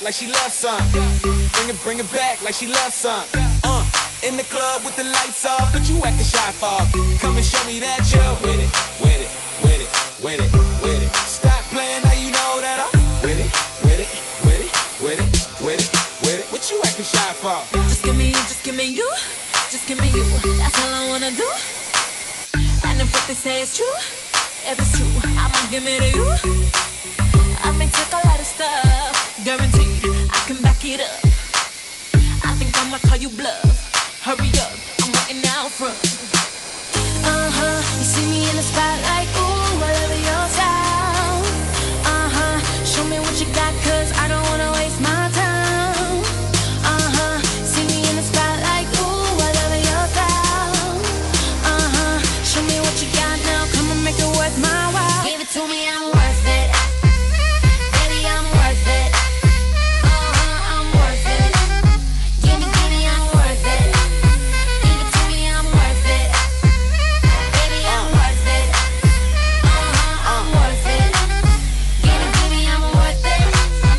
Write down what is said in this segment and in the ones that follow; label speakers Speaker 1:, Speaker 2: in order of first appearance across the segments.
Speaker 1: like she loves some. Bring it back like she loves some. In the club with the lights off, but you acting shy for. Come and show me that you're with it, with it, with it, with it, with it. Stop playing, now you know that I'm with it, with it, with it, with it, with it, with it. What you acting shy for?
Speaker 2: Just give me you, just give me you, just give me you. That's all I wanna do. And if what they say is true, if it's true, I'ma give it to you. I may take a lot of stuff, guaranteed I can back it up. I think I'ma call you bluff. Hurry up, I'm waiting out front. You see me in the spotlight, ooh, I love your style. Show me what you got, cause I don't wanna waste my time. See me in the spotlight, ooh, I love your style. Show me what you got now, come and make it worth my while. Give it to me, I'm worth it. Baby, I'm worth it. I'm worth it. Give me, I'm worth it. Give it to me, I'm worth it. Baby, I'm worth it. I'm worth it. Give me, I'm worth it.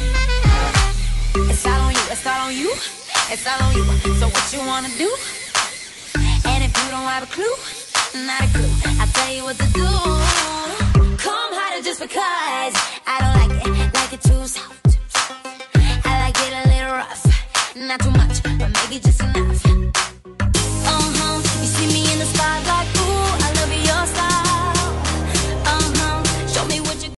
Speaker 2: It's all on you, it's all on you, it's all on you. So what you wanna do? And if you don't have a clue, not a clue, I'll tell you what to do. Come harder just because I don't like it too soft. I like it a little rough, not too much, but maybe just enough.